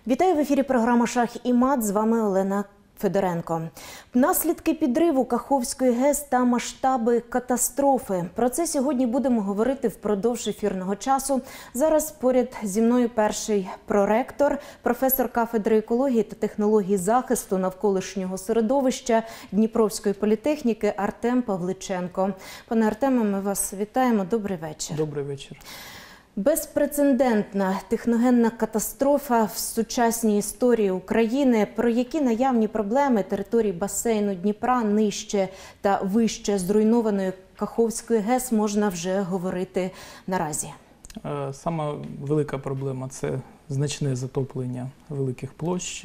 Вітаю в ефірі програма «Шах і мат». З вами Олена Федоренко. Наслідки підриву Каховської ГЕС та масштаби катастрофи. Про це сьогодні будемо говорити впродовж ефірного часу. Зараз поряд зі мною перший проректор, професор кафедри екології та технології захисту навколишнього середовища Дніпровської політехніки Артем Павличенко. Пане Артеме, ми вас вітаємо. Добрий вечір. Добрий вечір. Безпрецедентна техногенна катастрофа в сучасній історії України. Про які наявні проблеми території басейну Дніпра нижче та вище зруйнованої Каховської ГЕС можна вже говорити наразі? Сама велика проблема – це значне затоплення великих площ.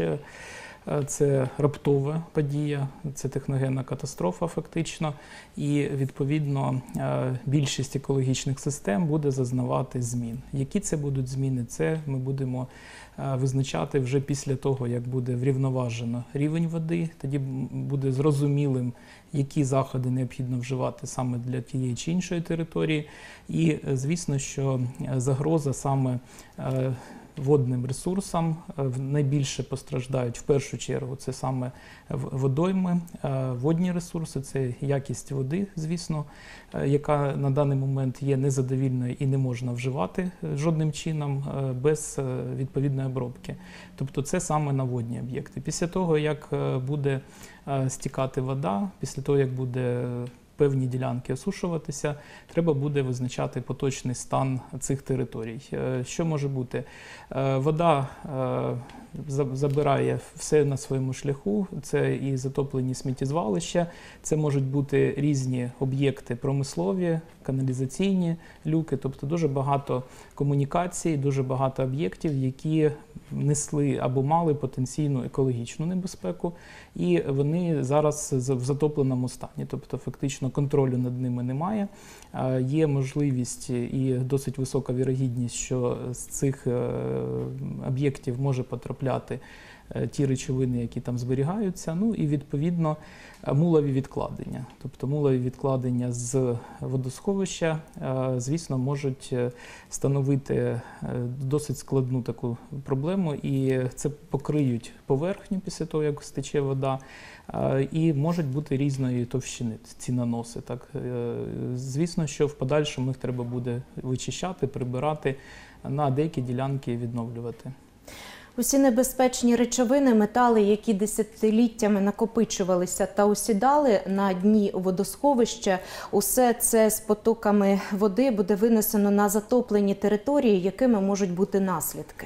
Це раптова подія, це техногенна катастрофа фактично, і відповідно більшість екологічних систем буде зазнавати змін. Які це будуть зміни, це ми будемо визначати вже після того, як буде врівноважено рівень води, тоді буде зрозумілим, які заходи необхідно вживати саме для тієї чи іншої території. І звісно, що загроза саме водним ресурсам найбільше постраждають в першу чергу це саме водойми, водні ресурси, це якість води, звісно, яка на даний момент є незадовільною і не можна вживати жодним чином без відповідної обробки. Тобто це саме на водні об'єкти. Після того, як буде стікати вода, після того, як буде певні ділянки осушуватися, треба буде визначати поточний стан цих територій. Що може бути? Вода забирає все на своєму шляху, це і затоплені сміттєзвалища, це можуть бути різні об'єкти промислові, каналізаційні люки, тобто дуже багато комунікацій, дуже багато об'єктів, які несли або мали потенційну екологічну небезпеку, і вони зараз в затопленому стані, тобто фактично контролю над ними немає. Є можливість і досить висока вірогідність, що з цих об'єктів може потрапляти ті речовини, які там зберігаються, ну і відповідно мулові відкладення. Тобто мулові відкладення з водосховища, звісно, можуть становити досить складну таку проблему, і це покриють поверхню після того, як стече вода, і можуть бути різної товщини ці наноси. Так. Звісно, що в подальшому їх треба буде вичищати, прибирати, на деякі ділянки відновлювати. Усі небезпечні речовини, метали, які десятиліттями накопичувалися та осідали на дні водосховища, усе це з потоками води буде винесено на затоплені території, якими можуть бути наслідки?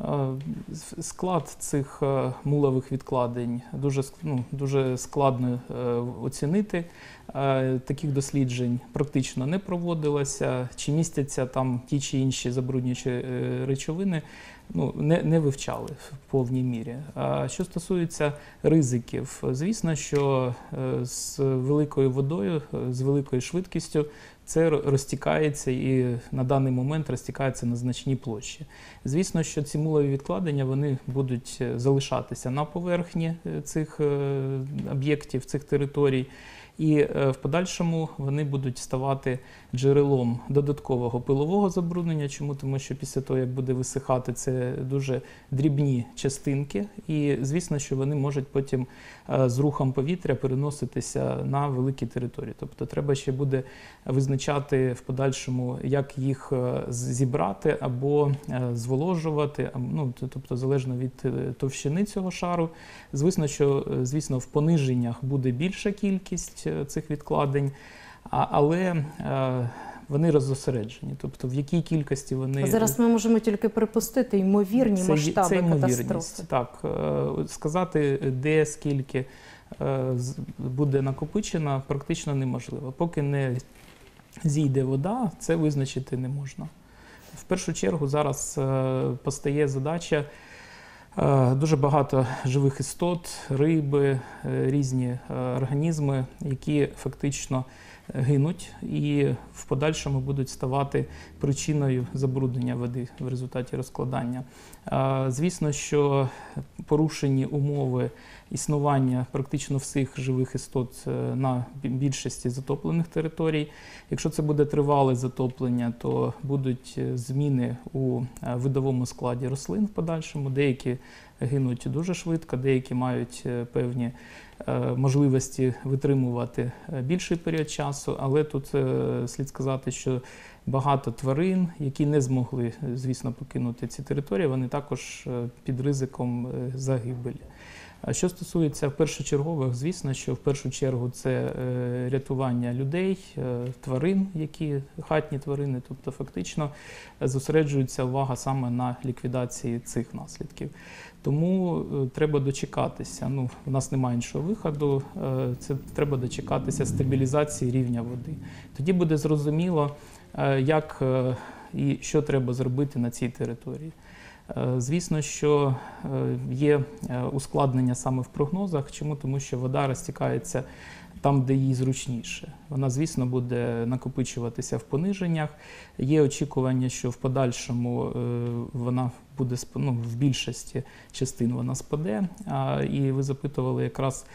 Склад цих мулових відкладень дуже складно оцінити. Таких досліджень практично не проводилося. Чи містяться там ті чи інші забруднюючі речовини, не вивчали в повній мірі. Що стосується ризиків, звісно, що з великою водою, з великою швидкістю це розтікається і на даний момент розтікається на значні площі. Звісно, що ці мулові відкладення вони будуть залишатися на поверхні цих об'єктів, цих територій. І в подальшому вони будуть ставати джерелом додаткового пилового забруднення. Чому? Тому що після того, як буде висихати, це дуже дрібні частинки. І, звісно, що вони можуть потім з рухом повітря переноситися на великі території. Тобто треба ще буде визначати в подальшому, як їх зібрати або зволожувати, тобто залежно від товщини цього шару. Звісно, в пониженнях буде більша кількість цих відкладень, але вони роззосереджені, тобто в якій кількості вони… Зараз ми можемо тільки припустити ймовірні масштаби катастрофи. Так, сказати, де, скільки буде накопичено, практично неможливо. Поки не зійде вода, це визначити не можна. В першу чергу зараз постає задача. Дуже багато живих істот, риби, різні організми, які фактично гинуть і в подальшому будуть ставати причиною забруднення води в результаті розкладання. Звісно, що порушені умови існування практично всіх живих істот на більшості затоплених територій. Якщо це буде тривале затоплення, то будуть зміни у видовому складі рослин в подальшому. Деякі гинуть дуже швидко, деякі мають певні можливості витримувати більший період часу, але тут слід сказати, що багато тварин, які не змогли, звісно, покинути ці території, вони також під ризиком загибелі. Що стосується першочергових, звісно, що в першу чергу це рятування людей, тварин, які хатні тварини, тобто фактично зосереджується увага саме на ліквідації цих наслідків. Тому треба дочекатися, у нас немає іншого виходу, це треба дочекатися стабілізації рівня води. Тоді буде зрозуміло, як і що треба зробити на цій території. Звісно, що є ускладнення саме в прогнозах. Чому? Тому що вода розтікається там, де їй зручніше. Вона, звісно, буде накопичуватися в пониженнях. Є очікування, що в подальшому вона буде, в більшості частин вона спаде. І ви запитували якраз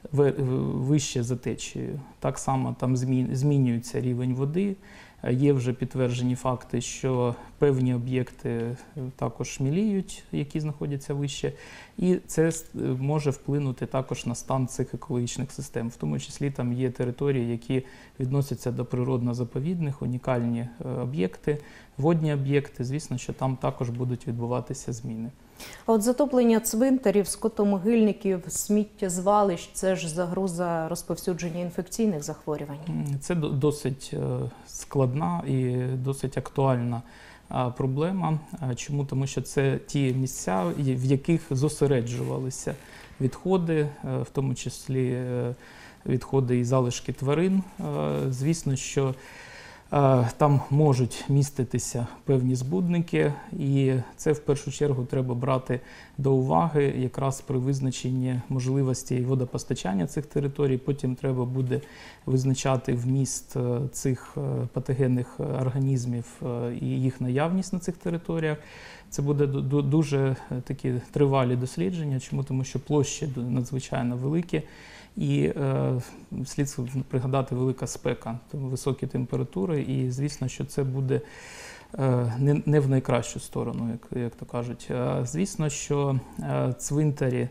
вище за течією. Так само там змінюється рівень води. Є вже підтверджені факти, що певні об'єкти також міліють, які знаходяться вище, і це може вплинути також на стан цих екологічних систем. В тому числі там є території, які відносяться до природно-заповідних, унікальні об'єкти, водні об'єкти. Звісно, що там також будуть відбуватися зміни. А от затоплення цвинтарів, скотомогильників, сміттєзвалищ – це ж загроза розповсюдження інфекційних захворювань? Це досить складна і досить актуальна проблема. Чому? Тому що це ті місця, в яких зосереджувалися відходи, в тому числі відходи і залишки тварин. Звісно, що там можуть міститися певні збудники, і це в першу чергу треба брати до уваги якраз при визначенні можливості водопостачання цих територій. Потім треба буде визначати вміст цих патогенних організмів і їх наявність на цих територіях. Це буде дуже такі тривалі дослідження. Чому? Тому що площі надзвичайно великі. І слід пригадати велика спека, високі температури, і звісно, що це буде не в найкращу сторону, як то кажуть. Звісно, що цвинтарі,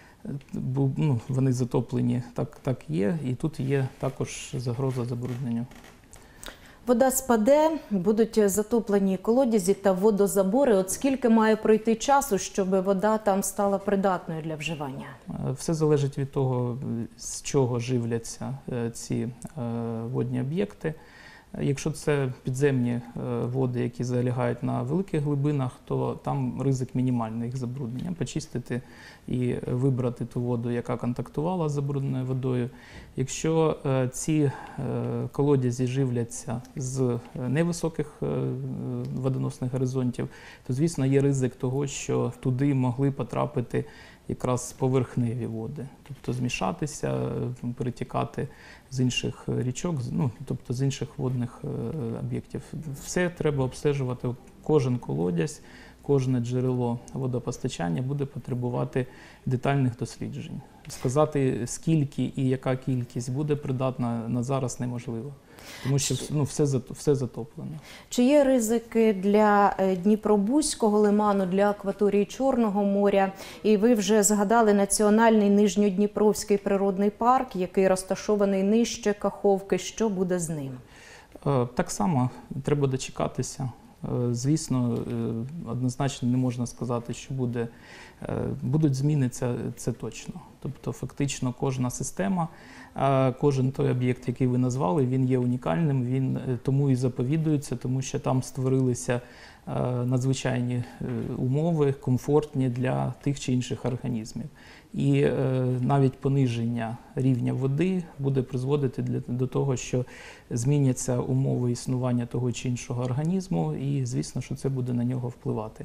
вони затоплені, так є, і тут є також загроза забруднення. Вода спаде, будуть затоплені колодязі та водозабори. От скільки має пройти часу, щоб вода там стала придатною для вживання? Все залежить від того, з чого живляться ці водні об'єкти. Якщо це підземні води, які залягають на великих глибинах, то там ризик мінімальний їх забруднення. Почистити і вибрати ту воду, яка контактувала з забрудненою водою. Якщо ці колодязі живляться з невисоких водоносних горизонтів, то, звісно, є ризик того, що туди могли потрапити якраз поверхневі води, тобто змішатися, перетікати з інших річок, тобто з інших водних об'єктів. Все треба обстежувати, кожен колодязь, кожне джерело водопостачання буде потребувати детальних досліджень. Сказати, скільки і яка кількість буде придатна на зараз неможливо. Тому що все затоплено. Чи є ризики для Дніпробузького лиману, для акваторії Чорного моря? І ви вже згадали Національний Нижньодніпровський природний парк, який розташований нижче Каховки. Що буде з ним? Так само треба дочекатися. Звісно, однозначно не можна сказати, що будуть зміни, це точно. Тобто фактично кожна система, кожен той об'єкт, який ви назвали, він є унікальним, він тому і заповідується, тому що там створилися надзвичайні умови, комфортні для тих чи інших організмів. І навіть пониження рівня води буде призводити до того, що зміняться умови існування того чи іншого організму, і звісно, що це буде на нього впливати.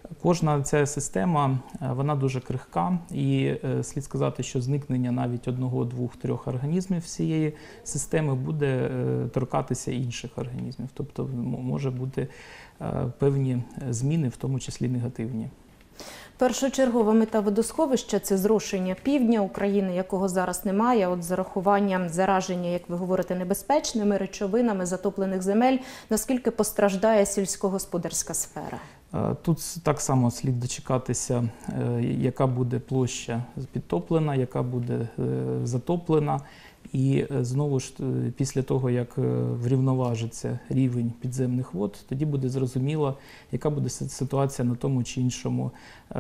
Кожна ця система, вона дуже крихка, і слід сказати, що зникнення навіть одного, двох, трьох організмів всієї системи буде торкатися інших організмів. Тобто може бути певні зміни, в тому числі негативні. Першочергова мета водосховища – це зрошення півдня України, якого зараз немає. От з урахуванням зараження, як ви говорите, небезпечними речовинами затоплених земель, наскільки постраждає сільськогосподарська сфера? Тут так само слід дочекатися, яка буде площа підтоплена, яка буде затоплена. І знову ж, після того, як врівноважиться рівень підземних вод, тоді буде зрозуміло, яка буде ситуація на тому чи іншому,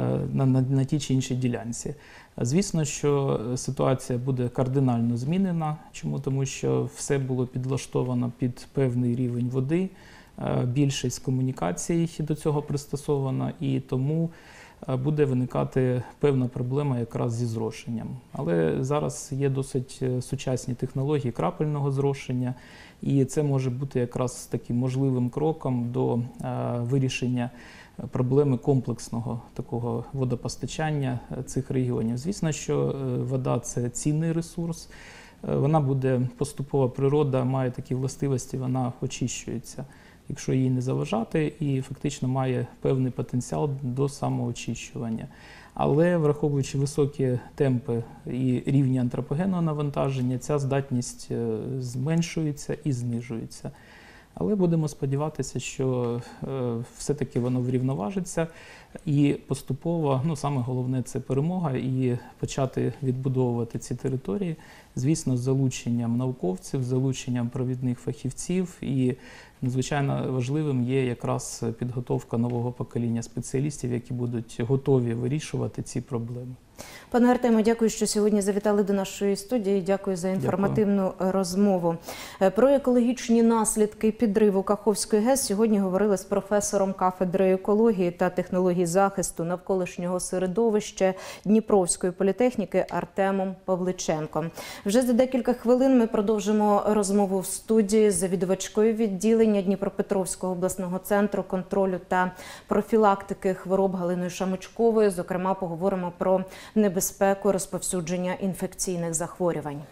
на тій чи іншій ділянці. Звісно, що ситуація буде кардинально змінена. Чому? Тому що все було підлаштовано під певний рівень води, більшість комунікацій до цього пристосована, і тому буде виникати певна проблема якраз зі зрошенням. Але зараз є досить сучасні технології крапельного зрошення, і це може бути якраз таким можливим кроком до вирішення проблеми комплексного такого водопостачання цих регіонів. Звісно, що вода – це цінний ресурс, вона буде поступово, природа має такі властивості, вона очищується, якщо її не заважати, і фактично має певний потенціал до самоочищування. Але враховуючи високі темпи і рівні антропогенного навантаження, ця здатність зменшується і знижується. Але будемо сподіватися, що все-таки воно врівноважиться і поступово, саме головне – це перемога, і почати відбудовувати ці території, звісно, з залученням науковців, з залученням провідних фахівців, і надзвичайно важливим є якраз підготовка нового покоління спеціалістів, які будуть готові вирішувати ці проблеми. Пане Артеме, дякую, що сьогодні завітали до нашої студії. Дякую за інформативну розмову. Про екологічні наслідки підриву Каховської ГЕС сьогодні говорили з професором кафедри екології та технологій захисту навколишнього середовища Дніпровської політехніки Артемом Павличенком. Вже за декілька хвилин ми продовжимо розмову в студії з завідувачкою відділення Дніпропетровського обласного центру контролю та профілактики хвороб Галиною Шамочковою. Зокрема, поговоримо про небезпеку розповсюдження інфекційних захворювань.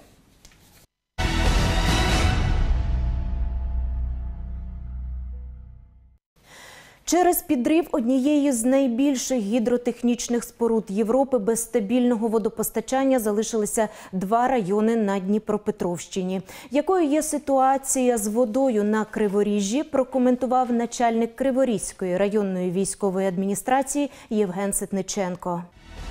Через підрив однієї з найбільших гідротехнічних споруд Європи без стабільного водопостачання залишилися 2 райони на Дніпропетровщині. Якою є ситуація з водою на Криворіжжі, прокоментував начальник Криворізької районної військової адміністрації Євген Ситниченко.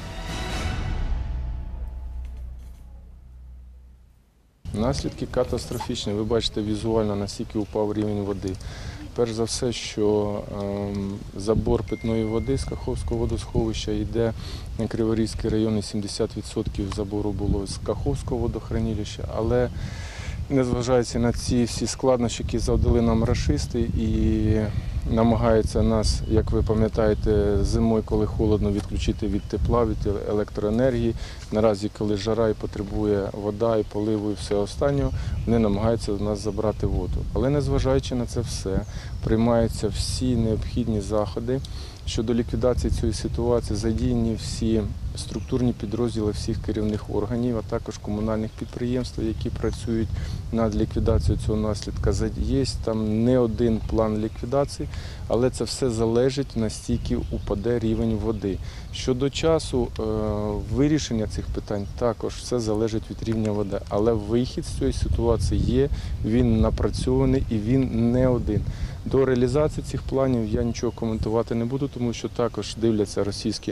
Наслідки катастрофічні. Ви бачите візуально, наскільки упав рівень води. Перш за все, що забор питної води з Каховського водосховища йде на Криворізький район, і 70% забору було з Каховського водохранилища, але незважаючи на ці всі складнощі, які завдали нам рашисти, і намагаються нас, як ви пам'ятаєте, зимою, коли холодно, відключити від тепла, від електроенергії. Наразі, коли жара і потребує вода і поливу і все останнього, вони намагаються з нас забрати воду. Але незважаючи на це все, приймаються всі необхідні заходи щодо ліквідації цієї ситуації, задіяні всі структурні підрозділи всіх керівних органів, а також комунальних підприємств, які працюють над ліквідацією цього наслідка. Є там не один план ліквідації, але це все залежить, настільки упаде рівень води. Щодо часу вирішення цих питань, також все залежить від рівня води. Але вихід з цієї ситуації є, він напрацьований і він не один. До реалізації цих планів я нічого коментувати не буду, тому що також дивляться російські,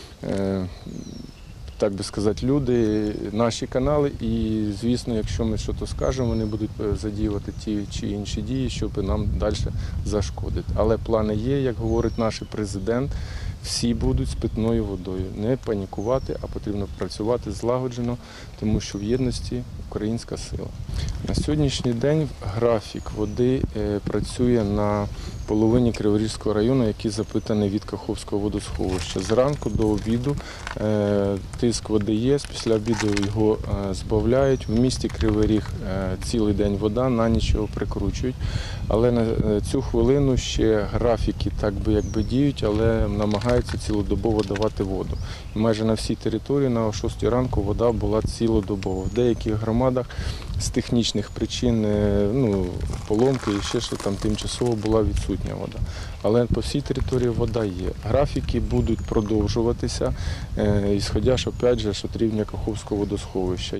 так би сказати, люди, наші канали, і, звісно, якщо ми щось скажемо, вони будуть задіювати ті чи інші дії, щоб нам далі зашкодити. Але плани є, як говорить наш президент, всі будуть з питною водою. Не панікувати, а потрібно працювати злагоджено, тому що в єдності українська сила. На сьогоднішній день графік води працює на половині Криворізького району, який запитаний від Каховського водосховища. Зранку до обіду тиск води є, після обіду його збавляють. В місті Кривий Ріг цілий день вода, на ніч його прикручують. Але на цю хвилину ще графіки так би якби діють, але намагаються намагаються цілодобово давати воду. І майже на всій території на 6 ранку вода була цілодобово. В деяких громадах з технічних причин, поломки і ще що там тимчасово була відсутня вода. Але по всій території вода є. Графіки будуть продовжуватися, ісходячи, опять же, від рівня Каховського водосховища.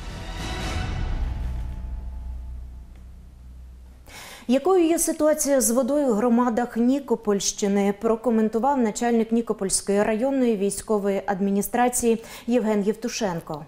Якою є ситуація з водою в громадах Нікопольщини, прокоментував начальник Нікопольської районної військової адміністрації Євген Євтушенко.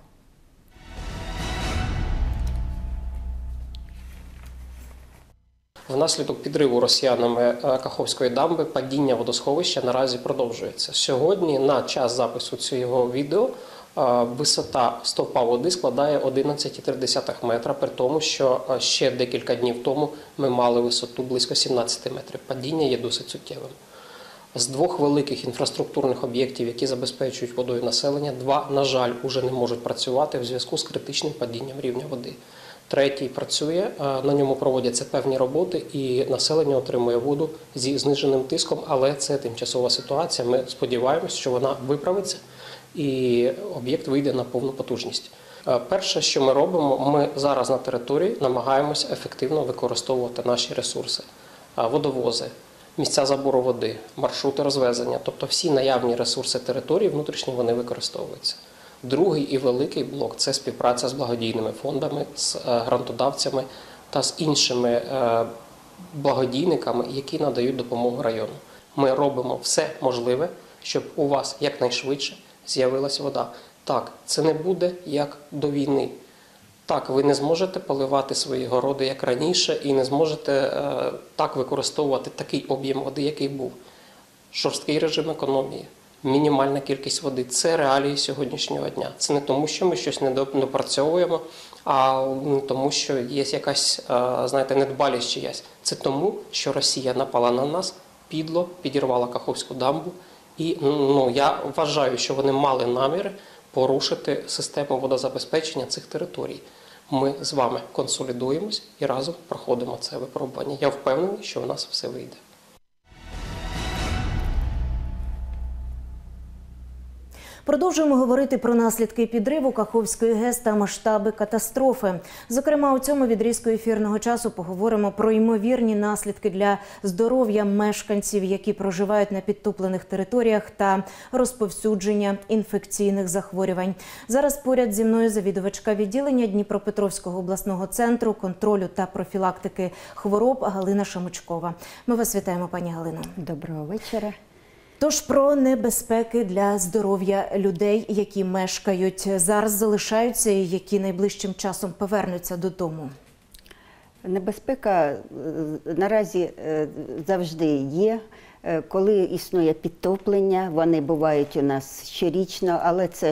Внаслідок підриву росіянами Каховської дамби падіння водосховища наразі продовжується. Сьогодні на час запису цього відео висота стовпа води складає 11,3 метра, при тому, що ще декілька днів тому ми мали висоту близько 17 метрів. Падіння є досить суттєвим. З 2 великих інфраструктурних об'єктів, які забезпечують водою населення, 2, на жаль, уже не можуть працювати в зв'язку з критичним падінням рівня води. 3-й працює, на ньому проводяться певні роботи і населення отримує воду зі зниженим тиском, але це тимчасова ситуація. Ми сподіваємось, що вона виправиться і об'єкт вийде на повну потужність. Перше, що ми робимо, ми зараз на території намагаємося ефективно використовувати наші ресурси. Водовози, місця забору води, маршрути розвезення, тобто всі наявні ресурси території внутрішні вони використовуються. Другий і великий блок – це співпраця з благодійними фондами, з грантодавцями та з іншими благодійниками, які надають допомогу району. Ми робимо все можливе, щоб у вас якнайшвидше з'явилась вода. Так, це не буде як до війни. Так, ви не зможете поливати свої городи як раніше і не зможете так використовувати такий об'єм води, який був. Жорсткий режим економії. Мінімальна кількість води – це реалії сьогоднішнього дня. Це не тому, що ми щось не допрацьовуємо, а тому, що є якась, недбалість чиясь. Це тому, що Росія напала на нас, підло підірвала Каховську дамбу. І я вважаю, що вони мали наміри порушити систему водозабезпечення цих територій. Ми з вами консолідуємось і разом проходимо це випробування. Я впевнений, що в нас все вийде. Продовжуємо говорити про наслідки підриву Каховської ГЕС та масштаби катастрофи. Зокрема, у цьому відрізку ефірного часу поговоримо про ймовірні наслідки для здоров'я мешканців, які проживають на підтоплених територіях, та розповсюдження інфекційних захворювань. Зараз поряд зі мною завідувачка відділення Дніпропетровського обласного центру контролю та профілактики хвороб Галина Шамучкова. Ми вас вітаємо, пані Галино. Доброго вечора. Тож про небезпеки для здоров'я людей, які мешкають зараз, залишаються і які найближчим часом повернуться додому. Небезпека наразі завжди є. Коли існує підтоплення, вони бувають у нас щорічно, але це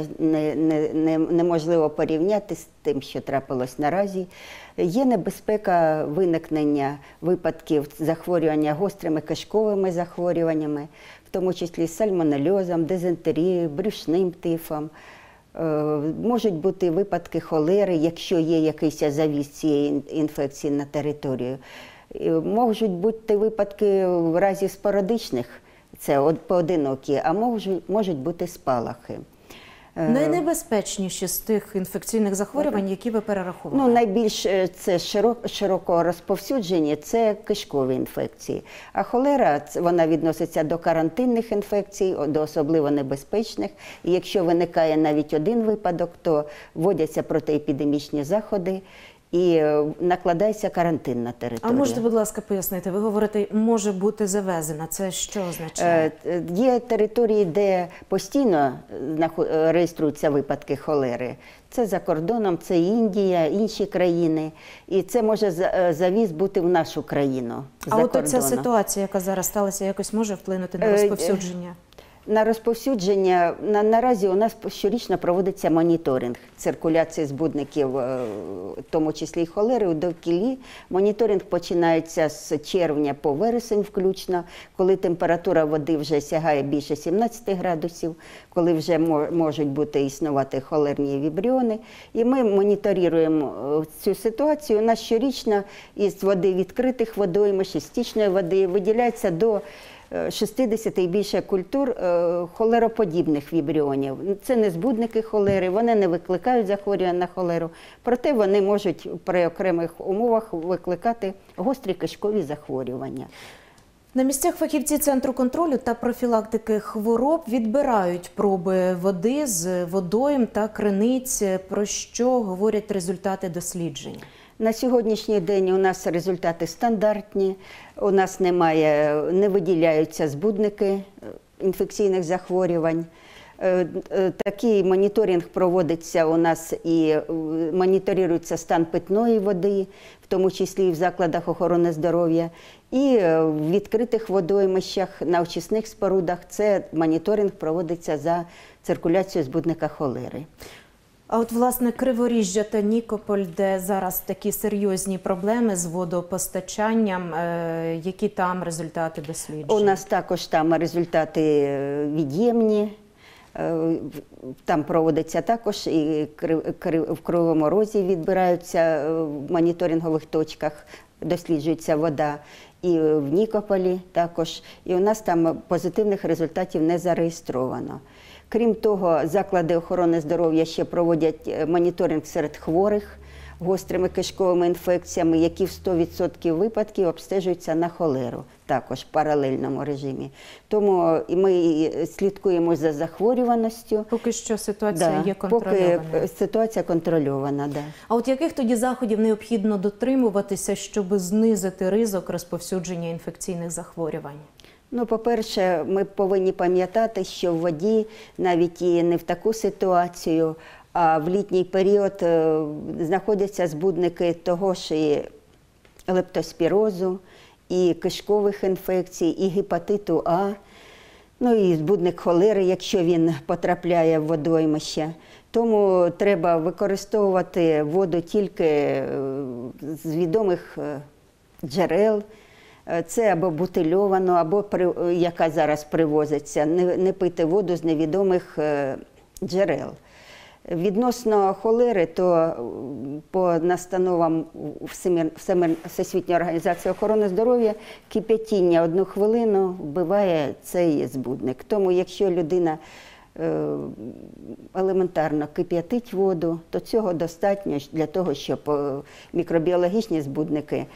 неможливо порівняти з тим, що трапилось наразі. Є небезпека виникнення випадків захворювання гострими кишковими захворюваннями, в тому числі сальмонельозом, дизентерією, брюшним тифом. Можуть бути випадки холери, якщо є якийсь завіс цієї інфекції на територію. Можуть бути випадки в разі спорадичних, це поодинокі, а можуть бути спалахи. Найнебезпечніші з тих інфекційних захворювань, які ви перерахували? Найбільш це широко розповсюджені – це кишкові інфекції. А холера, вона відноситься до карантинних інфекцій, до особливо небезпечних. І якщо виникає навіть один випадок, то вводяться протиепідемічні заходи і накладається карантин на територію. А можете, будь ласка, пояснити? Ви говорите, може бути завезена. Це що означає? Є території, де постійно реєструються випадки холери. Це за кордоном, це Індія, інші країни. І це може завіз бути в нашу країну. А от ця ситуація, яка зараз сталася, якось може вплинути на розповсюдження? На розповсюдження наразі у нас щорічно проводиться моніторинг циркуляції збудників, в тому числі й холери, у довкіллі. Моніторинг починається з червня по вересень включно, коли температура води вже сягає більше 17 градусів, коли вже можуть існувати холерні вібріони. І ми моніторуємо цю ситуацію. У нас щорічно із води відкритих водоймищ, із стічної води виділяється до 60 і більше культур холероподібних вібріонів. Це не збудники холери, вони не викликають захворювання на холеру, проте вони можуть при окремих умовах викликати гострі кишкові захворювання. На місцях фахівці Центру контролю та профілактики хвороб відбирають проби води з водойм та криниць. Про що говорять результати досліджень? На сьогоднішній день у нас результати стандартні, у нас не виділяються збудники інфекційних захворювань. Такий моніторинг проводиться у нас і моніторується стан питної води, в тому числі і в закладах охорони здоров'я, і в відкритих водоймищах, на очисних спорудах. Це моніторинг проводиться за циркуляцією збудника холери. А от, власне, Криворіжжя та Нікополь, де зараз такі серйозні проблеми з водопостачанням, які там результати досліджень? У нас також там результати від'ємні. Там проводиться також і в Кривому Розі відбираються в моніторингових точках, досліджується вода, і в Нікополі також. І у нас там позитивних результатів не зареєстровано. Крім того, заклади охорони здоров'я ще проводять моніторинг серед хворих гострими кишковими інфекціями, які в 100% випадків обстежуються на холеру, також в паралельному режимі. Тому ми слідкуємо за захворюваністю. Поки що ситуація є контрольована. Поки ситуація контрольована, да. А от яких тоді заходів необхідно дотримуватися, щоб знизити ризик розповсюдження інфекційних захворювань? Ну, по-перше, ми повинні пам'ятати, що в воді, навіть і не в таку ситуацію, а в літній період знаходяться збудники того ж і лептоспірозу, і кишкових інфекцій, і гепатиту А, ну і збудник холери, якщо він потрапляє в водоймище. Тому треба використовувати воду тільки з відомих джерел. Це або бутильовану, або яка зараз привозиться, не пити воду з невідомих джерел. Відносно холери, то по настановам Всесвітньої організації охорони здоров'я кип'ятіння 1 хвилину вбиває цей збудник. Тому якщо людина елементарно кип'ятить воду, то цього достатньо для того, щоб мікробіологічні збудники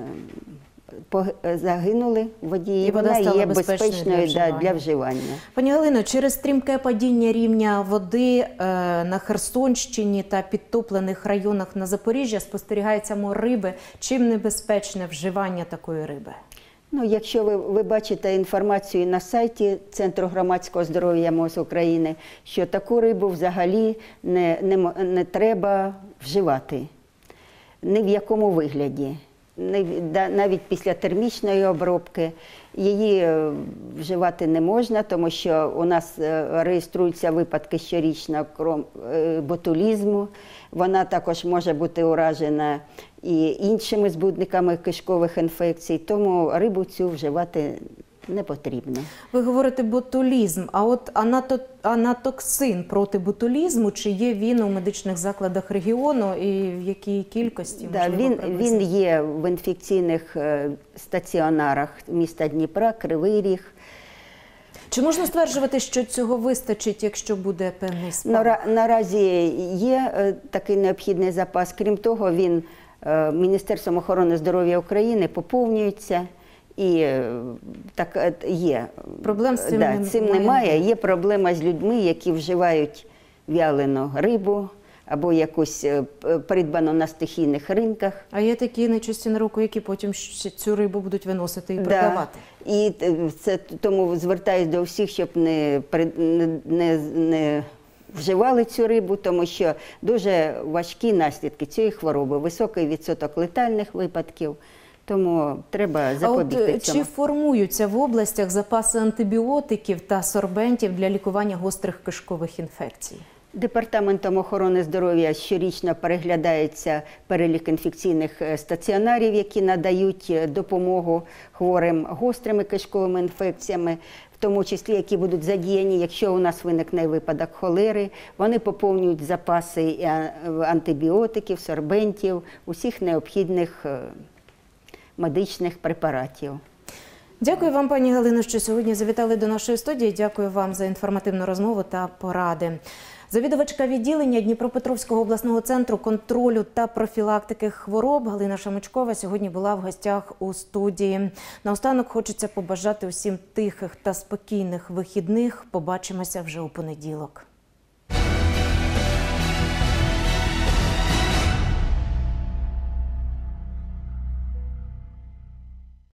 загинули в воді, і вона є безпечною для вживання. Пані Галино, через стрімке падіння рівня води на Херсонщині та підтоплених районах на Запоріжжя спостерігається мор риби. Чим небезпечне вживання такої риби? Ну, якщо ви бачите інформацію на сайті Центру громадського здоров'я МОЗ України, що таку рибу взагалі не треба вживати, ні в якому вигляді. Навіть після термічної обробки її вживати не можна, тому що у нас реєструються випадки щорічно ботулізму. Вона також може бути уражена і іншими збудниками кишкових інфекцій, тому рибу цю вживати не потрібно. Ви говорите ботулізм, а от анатоксин проти ботулізму, чи є він у медичних закладах регіону і в якій кількості? Він є в інфекційних стаціонарах міста Дніпра, Кривий Ріг. Чи можна стверджувати, що цього вистачить, якщо буде певний спад? Наразі є такий необхідний запас. Крім того, він Міністерством охорони здоров'я України поповнюється. І так є. Проблем з цим немає. Є проблема з людьми, які вживають вялену рибу або якусь придбану на стихійних ринках. А є такі нечисті на руку, які потім цю рибу будуть виносити і продавати. І тому звертаюся до всіх, щоб не вживали цю рибу, тому що дуже важкі наслідки цієї хвороби, високий відсоток летальних випадків. Тому треба запобігти цьому. Чи формуються в областях запаси антибіотиків та сорбентів для лікування гострих кишкових інфекцій? Департаментом охорони здоров'я щорічно переглядається перелік інфекційних стаціонарів, які надають допомогу хворим гострими кишковими інфекціями, в тому числі, які будуть задіяні, якщо у нас виникне випадок холери. Вони поповнюють запаси антибіотиків, сорбентів, усіх необхідних медичних препаратів. Дякую вам, пані Галино, що сьогодні завітали до нашої студії. Дякую вам за інформативну розмову та поради. Завідувачка відділення Дніпропетровського обласного центру контролю та профілактики хвороб Галина Шамочкова сьогодні була в гостях у студії. Наостанок хочеться побажати усім тихих та спокійних вихідних. Побачимося вже у понеділок.